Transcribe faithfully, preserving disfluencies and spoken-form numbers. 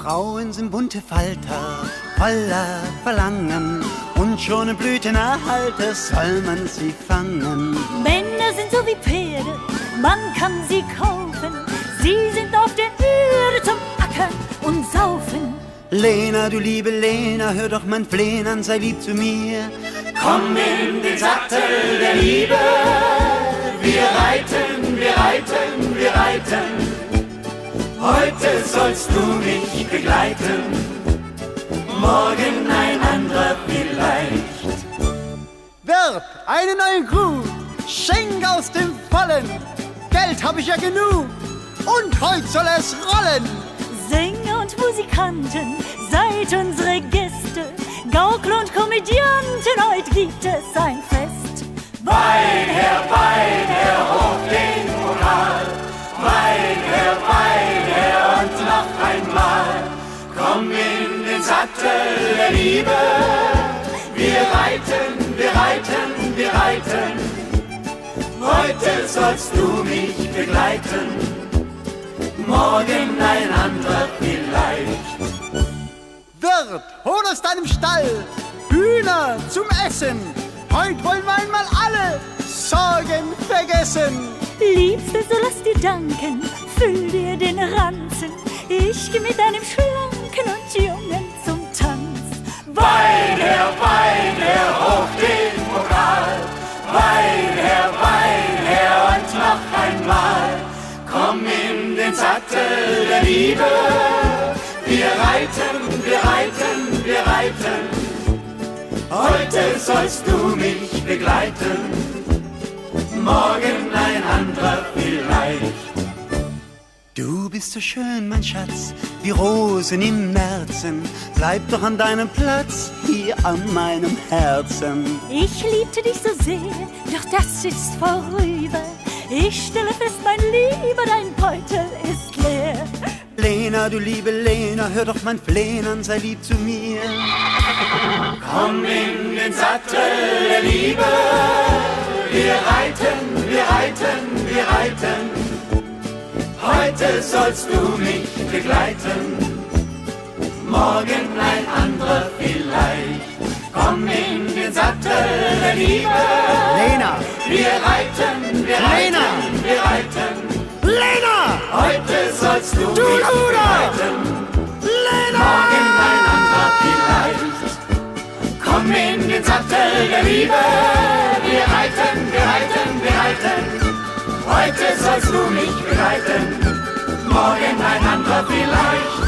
Frauen sind bunte Falter, voller Verlangen, und schon im Blütenalter soll man sie fangen. Männer sind so wie Pferde, man kann sie kaufen, sie sind auf der Erde zum Ackern und Saufen. Lena, du liebe Lena, hör doch mein Flehen an, sei lieb zu mir. Komm in den Sattel der Liebe, wir reiten, wir reiten, wir reiten. Heute sollst du mich begleiten, morgen ein anderer vielleicht. Wirt, eine neue Crew, schenk aus dem Vollen, Geld hab ich ja genug, und heute soll es rollen. Sänger und Musikanten, seid unsere Gäste, Gaukler und Komödianten, heute gibt es ein Fest. Wein her, Wein her, hoch den Pokal, Wein her, Wein her und noch einmal. Komm in den Sattel der Liebe, wir reiten, wir reiten, wir reiten. Heute sollst du mich begleiten, morgen ein anderer vielleicht. Wirt, hol aus deinem Stall Hühner zum Essen, heut wollen wir einmal alle Sorgen vergessen. Liebste, so lass dir danken, füll dir den Ranzen, ich geh mit einem Schlanken und Jungen zum Tanz. Wein her, Wein her, hoch den Pokal, Wein her, Wein her und noch einmal. Komm in den Sattel der Liebe, wir reiten, wir reiten, wir reiten. Heute sollst du mich begleiten, morgen ein anderer vielleicht. Du bist so schön, mein Schatz, wie Rosen im Märzen. Bleib doch an deinem Platz, hier an meinem Herzen. Ich liebte dich so sehr, doch das ist vorüber. Ich stelle fest, mein Lieber, dein Beutel ist leer. Lena, du liebe Lena, hör doch mein Flehen an, sei lieb zu mir. Komm in den Sattel der Liebe, wir reiten, wir reiten, wir reiten. Heute sollst du mich begleiten, morgen ein anderer vielleicht. Komm in den Sattel der Liebe, Lena, wir reiten, wir Lena, reiten, wir reiten. Lena, heute sollst du, du mich Luder, begleiten, Lena, morgen ein anderer vielleicht. Komm in den Sattel der Liebe, wir reiten, wir reiten, wir reiten. Heute sollst du mich begleiten, morgen ein anderer vielleicht.